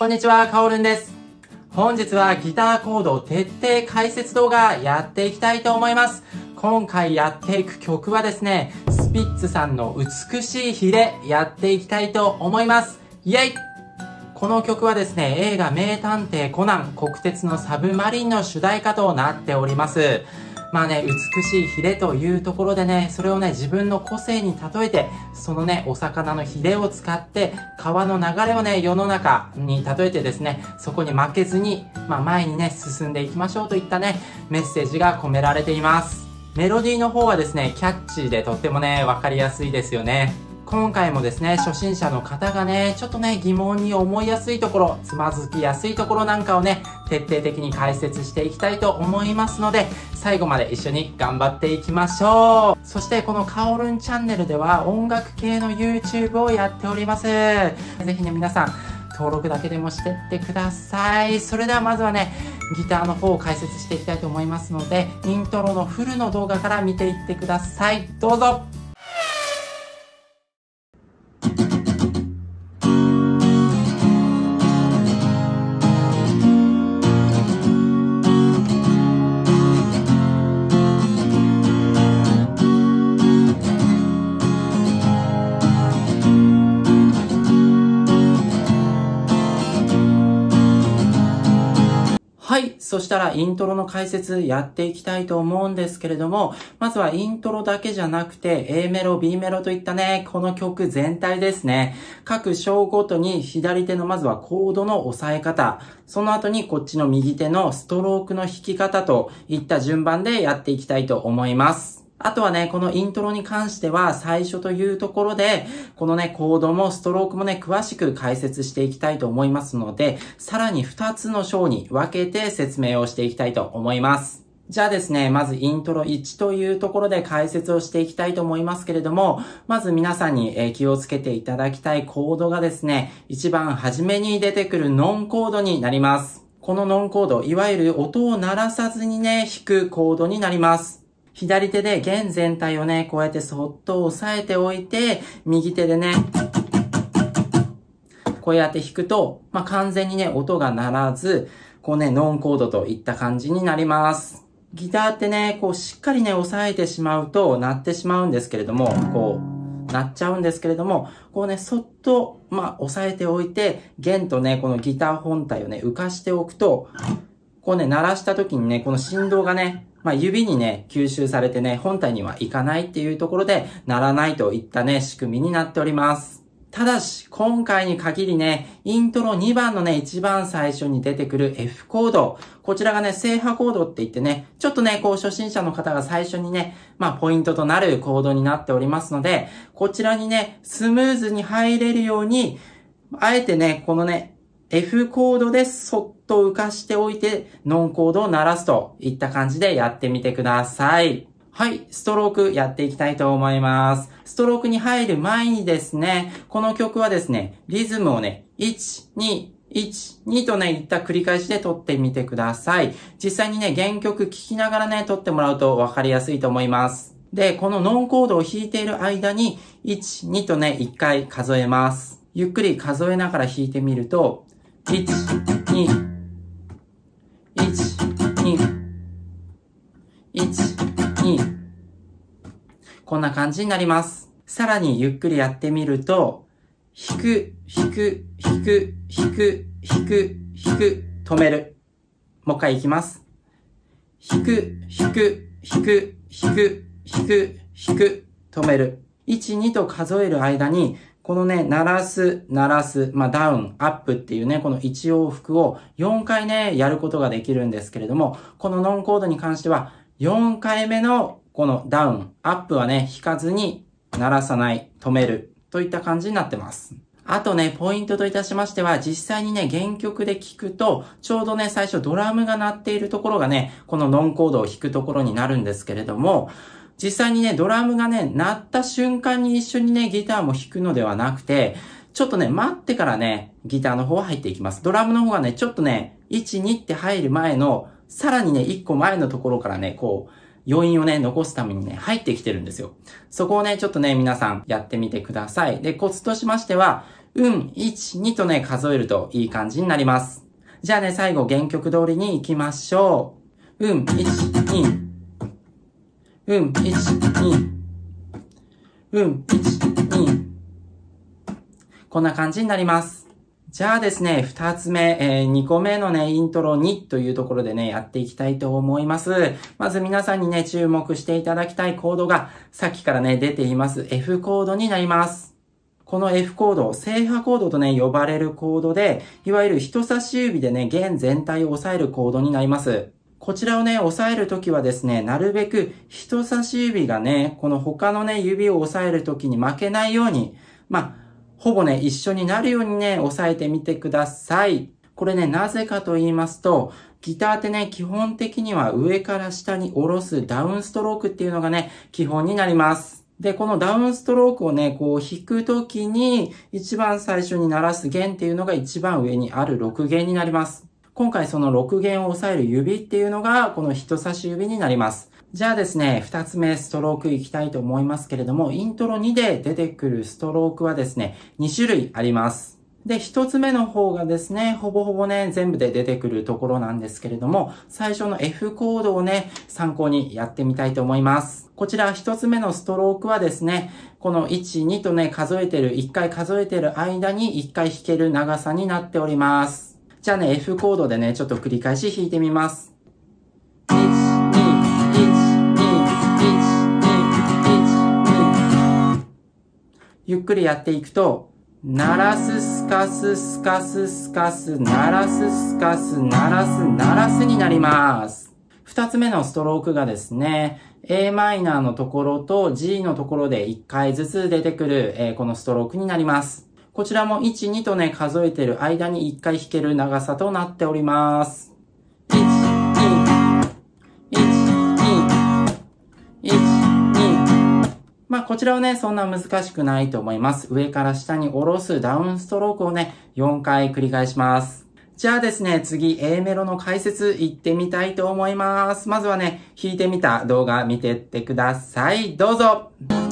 こんにちは、かおるんです。本日はギターコード徹底解説動画やっていきたいと思います。今回やっていく曲はですね、スピッツさんの美しい日でやっていきたいと思います。イェイ！この曲はですね、映画名探偵コナン国鉄のサブマリンの主題歌となっております。まあね、美しいヒレというところでね、それをね、自分の個性に例えて、そのね、お魚のヒレを使って、川の流れをね、世の中に例えてですね、そこに負けずに、前にね、進んでいきましょうといったね、メッセージが込められています。メロディーの方はですね、キャッチーでとってもね、わかりやすいですよね。今回もですね、初心者の方がね、ちょっとね、疑問に思いやすいところ、つまずきやすいところなんかをね、徹底的に解説していきたいと思いますので、最後まで一緒に頑張っていきましょう。そしてこのかおるんチャンネルでは音楽系の YouTube をやっております。ぜひね、皆さん、登録だけでもしてってください。それではまずはね、ギターの方を解説していきたいと思いますので、イントロのフルの動画から見ていってください。どうぞ。はい。そしたらイントロの解説やっていきたいと思うんですけれども、まずはイントロだけじゃなくて A メロ、B メロといったね、この曲全体ですね。各章ごとに左手のまずはコードの押さえ方、その後にこっちの右手のストロークの弾き方といった順番でやっていきたいと思います。あとはね、このイントロに関しては最初というところで、このね、コードもストロークもね、詳しく解説していきたいと思いますので、さらに2つの章に分けて説明をしていきたいと思います。じゃあですね、まずイントロ1というところで解説をしていきたいと思いますけれども、まず皆さんに気をつけていただきたいコードがですね、一番初めに出てくるノンコードになります。このノンコード、いわゆる音を鳴らさずにね、弾くコードになります。左手で弦全体をね、こうやってそっと押さえておいて、右手でね、こうやって弾くと、完全にね、音が鳴らず、こうね、ノンコードといった感じになります。ギターってね、こうしっかりね、押さえてしまうと、鳴ってしまうんですけれども、こう、鳴っちゃうんですけれども、こうね、そっと、押さえておいて、弦とね、このギター本体をね、浮かしておくと、こうね、鳴らした時にね、この振動がね、指にね、吸収されてね、本体にはいかないっていうところで、鳴らないといったね、仕組みになっております。ただし、今回に限りね、イントロ2番のね、一番最初に出てくる F コード。こちらがね、正波コードって言ってね、ちょっとね、こう初心者の方が最初にね、ポイントとなるコードになっておりますので、こちらにね、スムーズに入れるように、あえてね、このね、F コードでそっと浮かしておいて、ノンコードを鳴らすといった感じでやってみてください。はい、ストロークやっていきたいと思います。ストロークに入る前にですね、この曲はですね、リズムをね、1、2、1、2とね、いった繰り返しで取ってみてください。実際にね、原曲聴きながらね、取ってもらうとわかりやすいと思います。で、このノンコードを弾いている間に、1、2とね、1回数えます。ゆっくり数えながら弾いてみると、1、2、1、2、1、2。こんな感じになります。さらにゆっくりやってみると、弾く、弾く、弾く、弾く、弾く、弾く、止める。もう一回いきます。弾く、弾く、弾く、弾く、弾く、弾く、止める。1、2と数える間に、このね、鳴らす、ダウン、アップっていうね、この1往復を4回ね、やることができるんですけれども、このノンコードに関しては、4回目のこのダウン、アップはね、弾かずに鳴らさない、止めるといった感じになってます。あとね、ポイントといたしましては、実際にね、原曲で聴くと、ちょうどね、最初ドラムが鳴っているところがね、このノンコードを弾くところになるんですけれども、実際にね、ドラムがね、鳴った瞬間に一緒にね、ギターも弾くのではなくて、ちょっとね、待ってからね、ギターの方は入っていきます。ドラムの方がね、ちょっとね、1、2って入る前の、さらにね、1個前のところからね、こう、余韻をね、残すためにね、入ってきてるんですよ。そこをね、ちょっとね、皆さんやってみてください。で、コツとしましては、 1、2とね、数えるといい感じになります。じゃあね、最後原曲通りに行きましょう。1、2。1、2。1、2。こんな感じになります。じゃあですね、二つ目、2個目のね、イントロ2というところでね、やっていきたいと思います。まず皆さんにね、注目していただきたいコードが、さっきからね、出ています F コードになります。この F コード、正波コードとね、呼ばれるコードで、いわゆる人差し指でね、弦全体を押さえるコードになります。こちらをね、押さえるときはですね、なるべく人差し指がね、この他のね、指を押さえるときに負けないように、ほぼね、一緒になるようにね、押さえてみてください。これね、なぜかと言いますと、ギターってね、基本的には上から下に下ろすダウンストロークっていうのがね、基本になります。で、このダウンストロークをね、こう弾くときに、一番最初に鳴らす弦っていうのが一番上にある6弦になります。今回その6弦を押さえる指っていうのが、この人差し指になります。じゃあですね、2つ目ストロークいきたいと思いますけれども、イントロ2で出てくるストロークはですね、2種類あります。で、1つ目の方がですね、ほぼほぼね、全部で出てくるところなんですけれども、最初の F コードをね、参考にやってみたいと思います。こちら1つ目のストロークはですね、この1、2とね、1回数えてる間に1回弾ける長さになっております。じゃあね、F コードでね、ちょっと繰り返し弾いてみます。ゆっくりやっていくと、鳴らす、スカス、スカス、スカス、鳴らす、スカス、鳴らす、鳴らすになります。二つ目のストロークがですね、a マイナーのところと G のところで1回ずつ出てくる、このストロークになります。こちらも1、2とね、数えてる間に1回弾ける長さとなっております。1、2、1、2、1、2。こちらはね、そんな難しくないと思います。上から下に下ろすダウンストロークをね、4回繰り返します。じゃあですね、次 A メロの解説いってみたいと思います。まずはね、弾いてみた動画見てってください。どうぞ。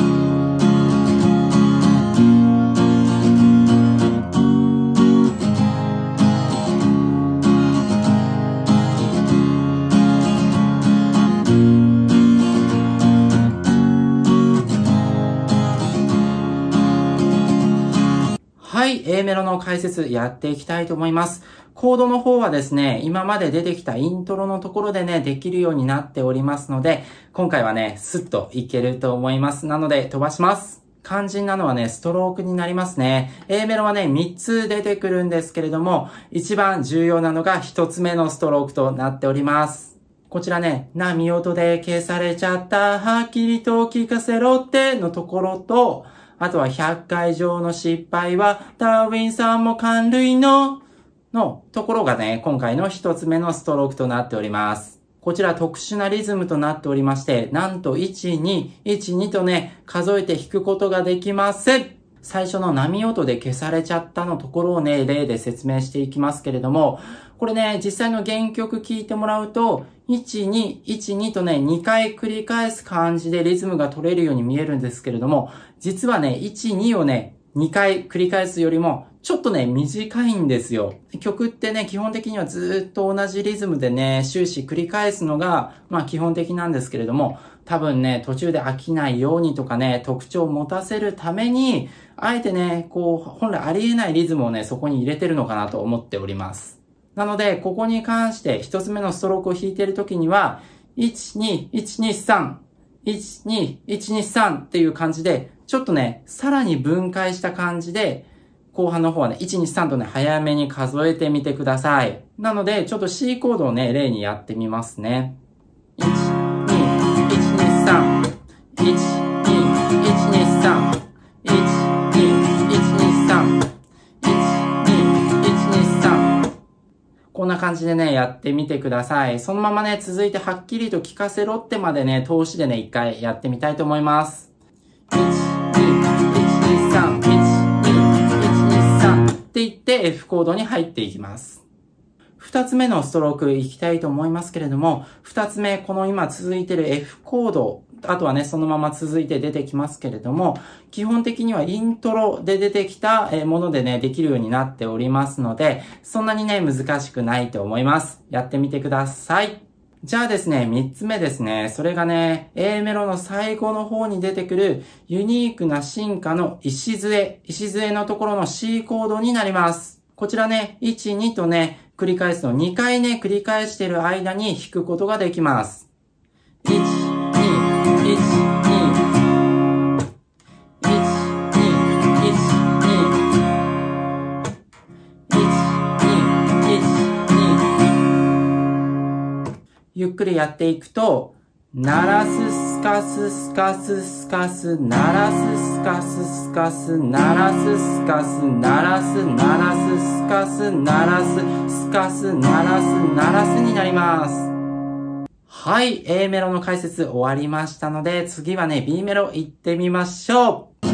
はい、A メロの解説やっていきたいと思います。コードの方はですね、今まで出てきたイントロのところでね、できるようになっておりますので、今回はね、スッといけると思います。なので飛ばします。肝心なのはね、ストロークになりますね。A メロはね、3つ出てくるんですけれども、一番重要なのが1つ目のストロークとなっております。こちらね、波音で消されちゃった、はっきりと聞かせろってのところと、あとは100回以上の失敗はダーウィンさんも感類のところがね、今回の一つ目のストロークとなっております。こちら特殊なリズムとなっておりまして、なんと1、2、1、2とね、数えて弾くことができません。最初の波音で消されちゃったのところをね、例で説明していきますけれども、これね、実際の原曲聴いてもらうと、1、2、1、2とね、2回繰り返す感じでリズムが取れるように見えるんですけれども、実はね、1、2をね、2回繰り返すよりも、ちょっとね、短いんですよ。曲ってね、基本的にはずっと同じリズムでね、終始繰り返すのが、基本的なんですけれども、多分ね、途中で飽きないようにとかね、特徴を持たせるために、あえてね、本来ありえないリズムをね、そこに入れてるのかなと思っております。なので、ここに関して一つ目のストロークを弾いているときには、1、2、1、2、3、1、2、1、2、3っていう感じで、ちょっとね、さらに分解した感じで、後半の方はね、1、2、3とね、早めに数えてみてください。なので、ちょっと C コードをね、例にやってみますね。1、2、1、2、3、1、2、1、2、3、1、2、1、2、3、1、2、1、2、3。こんな感じでね、やってみてください。そのままね、続いてはっきりと聞かせろってまでね、通しでね、一回やってみたいと思います。1、2、1、2、3、1、2、1、2、3って言って F コードに入っていきます。二つ目のストロークいきたいと思いますけれども、二つ目、この今続いている F コードあとはね、そのまま続いて出てきますけれども、基本的にはイントロで出てきたものでね、できるようになっておりますので、そんなにね、難しくないと思います。やってみてください。じゃあですね、3つ目ですね。それがね、A メロの最後の方に出てくるユニークな進化の礎のところの C コードになります。こちらね、1、2とね、繰り返すの2回ね、繰り返している間に弾くことができます。1、2、1、2、1、2、1、2、1、2、1、2。ゆっくりやっていくと、鳴らすスカススカススカス、鳴らすスカススカス、鳴らすスカス、鳴らす、鳴らすスカス、鳴らすスカス、鳴らす、鳴らすになります。はい、A メロの解説終わりましたので、次はね、B メロ行ってみましょう。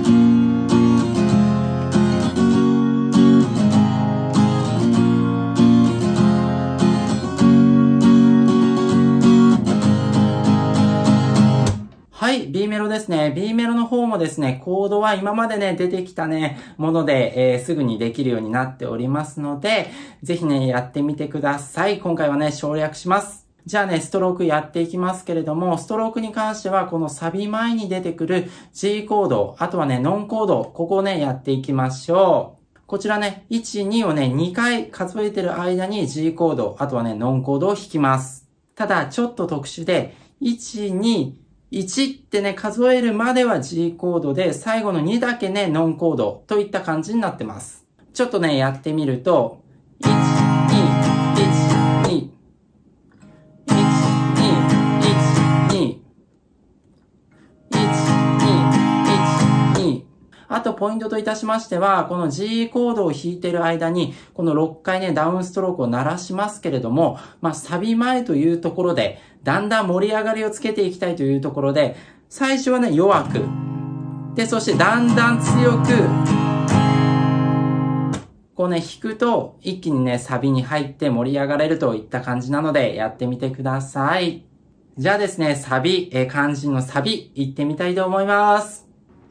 はい、B メロですね。B メロの方もですね、コードは今までね、出てきたね、もので、すぐにできるようになっておりますので、ぜひね、やってみてください。今回はね、省略します。じゃあね、ストロークやっていきますけれども、ストロークに関しては、このサビ前に出てくる G コード、あとはね、ノンコード、ここをね、やっていきましょう。こちらね、1、2をね、2回数えてる間に G コード、あとはね、ノンコードを弾きます。ただ、ちょっと特殊で、1、2、1ってね、数えるまでは G コードで、最後の2だけね、ノンコードといった感じになってます。ちょっとね、やってみると、1、2、1、2、1、2、1、2、1、2、1、2。あと、ポイントといたしましては、この G コードを弾いている間に、この6回ね、ダウンストロークを鳴らしますけれども、サビ前というところで、だんだん盛り上がりをつけていきたいというところで、最初はね、弱く。で、そしてだんだん強く、こうね、弾くと、一気にね、サビに入って盛り上がれるといった感じなので、やってみてください。じゃあですね、サビ、肝心のサビ、いってみたいと思います。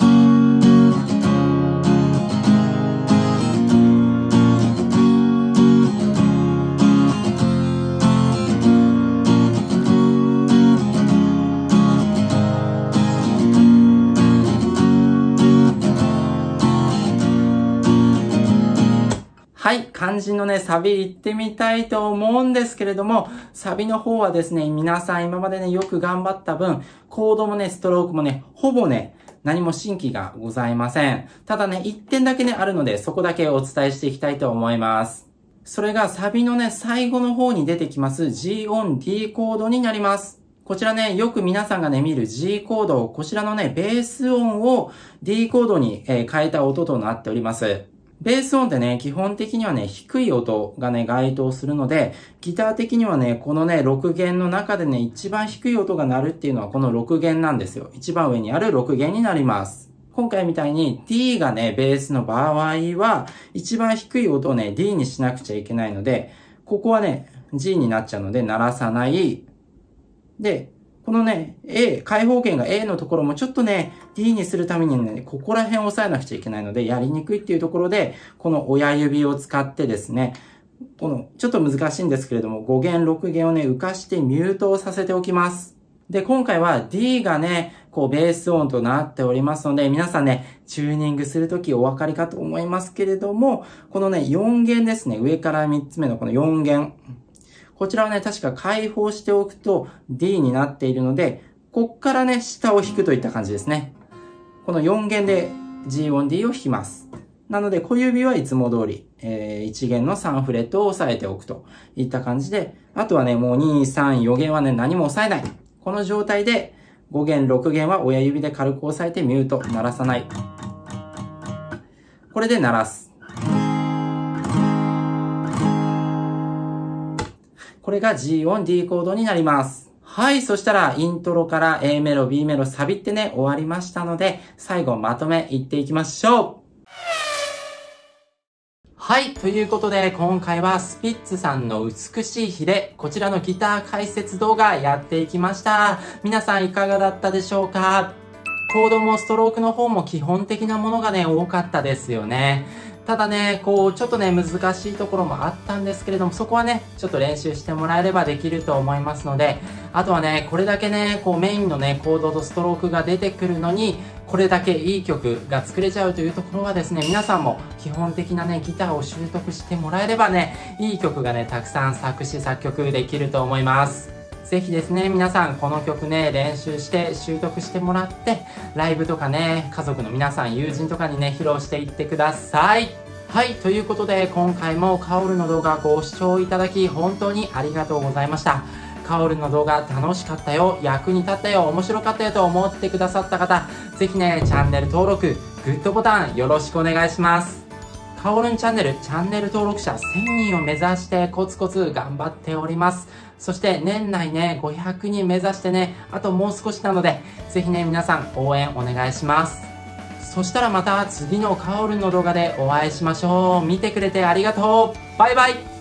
はい、肝心のね、サビ行ってみたいと思うんですけれども、サビの方はですね、皆さん今までね、よく頑張った分、コードもね、ストロークもね、ほぼね、何も新規がございません。ただね、1点だけね、あるので、そこだけお伝えしていきたいと思います。それがサビのね、最後の方に出てきます G 音 D コードになります。こちらね、よく皆さんがね、見る G コード、こちらのね、ベース音を D コードに変えた音となっております。ベース音ってね、基本的にはね、低い音がね、該当するので、ギター的にはね、このね、6弦の中でね、一番低い音が鳴るっていうのはこの6弦なんですよ。一番上にある6弦になります。今回みたいに D がね、ベースの場合は、一番低い音をね、D にしなくちゃいけないので、ここはね、G になっちゃうので、鳴らさない。で、このね、開放弦が A のところもちょっとね、D にするためにね、ここら辺を押さえなくちゃいけないので、やりにくいっていうところで、この親指を使ってですね、この、ちょっと難しいんですけれども、5弦、6弦をね、浮かしてミュートをさせておきます。で、今回は D がね、こう、ベース音となっておりますので、皆さんね、チューニングするときお分かりかと思いますけれども、このね、4弦ですね、上から3つ目のこの4弦。こちらはね、確か開放しておくと D になっているので、こっからね、下を弾くといった感じですね。この4弦で G 音 D を弾きます。なので、小指はいつも通り、1弦の3フレットを押さえておくといった感じで、あとはね、もう2、3、4弦はね、何も押さえない。この状態で、5弦、6弦は親指で軽く押さえてミュート、鳴らさない。これで鳴らす。これが G 音 D コードになります。はい。そしたら、イントロから A メロ、B メロ、サビってね、終わりましたので、最後まとめいっていきましょう。 はい。ということで、今回はスピッツさんの美しい日で、こちらのギター解説動画やっていきました。皆さんいかがだったでしょうか？コードもストロークの方も基本的なものがね、多かったですよね。ただね、ちょっとね、難しいところもあったんですけれども、そこはね、ちょっと練習してもらえればできると思いますので、あとはね、これだけね、メインのね、コードとストロークが出てくるのに、これだけいい曲が作れちゃうというところはですね、皆さんも基本的なね、ギターを習得してもらえればね、いい曲がね、たくさん作詞作曲できると思います。ぜひですね、皆さんこの曲ね、練習して習得してもらって、ライブとかね、家族の皆さん、友人とかにね、披露していってください。はい、ということで、今回もカオルの動画ご視聴いただき、本当にありがとうございました。カオルの動画楽しかったよ、役に立ったよ、面白かったよと思ってくださった方、ぜひね、チャンネル登録、グッドボタンよろしくお願いします。カオルンチャンネル登録者1000人を目指してコツコツ頑張っております。そして年内ね、500人目指してね、あともう少しなので、ぜひね、皆さん応援お願いします。そしたらまた次のカオルンの動画でお会いしましょう。見てくれてありがとう。バイバイ。